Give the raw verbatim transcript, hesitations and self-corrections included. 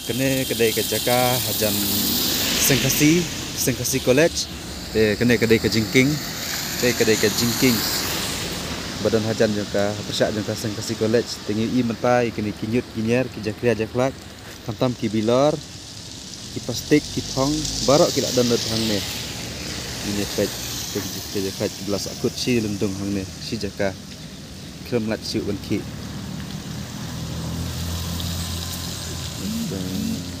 kene kedai ke Jaka hajan Sengkasi Sengkasi College de kene kedai ke Jingking de kedai ke Jingking badan hajan jangka persyak jangka Sengkasi College tinggi i mentai kini kinyut kinyer ki jakria jaklak kantam ki bilor ki plastik ki thong barok ki lak dan hang ne ini pet ke Jaka belas akut si lendung hang ne si Jaka krem lat siu ban ki